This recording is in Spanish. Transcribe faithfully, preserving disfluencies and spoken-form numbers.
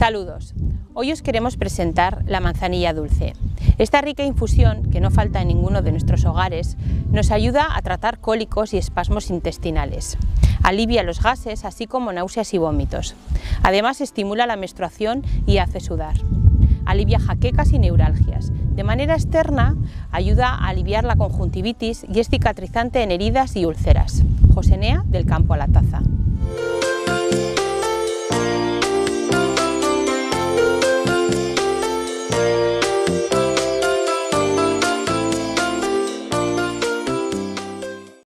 Saludos. Hoy os queremos presentar la manzanilla dulce. Esta rica infusión, que no falta en ninguno de nuestros hogares, nos ayuda a tratar cólicos y espasmos intestinales. Alivia los gases, así como náuseas y vómitos. Además, estimula la menstruación y hace sudar. Alivia jaquecas y neuralgias. De manera externa, ayuda a aliviar la conjuntivitis y es cicatrizante en heridas y úlceras. Josenea, del campo a la taza.